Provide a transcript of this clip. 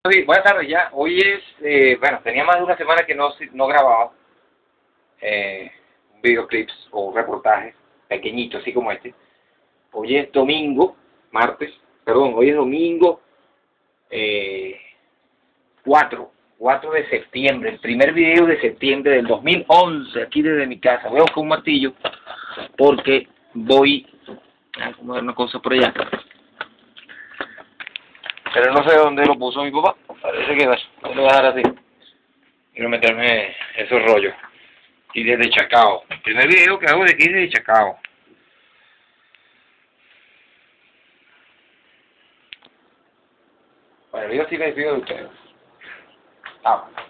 Sí, buenas tardes ya. Hoy es, bueno, tenía más de una semana que no grababa videoclips o reportajes pequeñitos, así como este. Hoy es domingo, hoy es domingo 4 de septiembre, el primer video de septiembre del 2011, aquí desde mi casa. Voy a buscar un martillo porque voy a mover una cosa por allá. Pero no sé dónde lo puso mi papá. Parece que lo voy a dejar así. Quiero meterme esos rollos. Y desde Chacao. El primer video que hago de aquí es desde Chacao. Bueno, yo sí me despido de ustedes. Chao.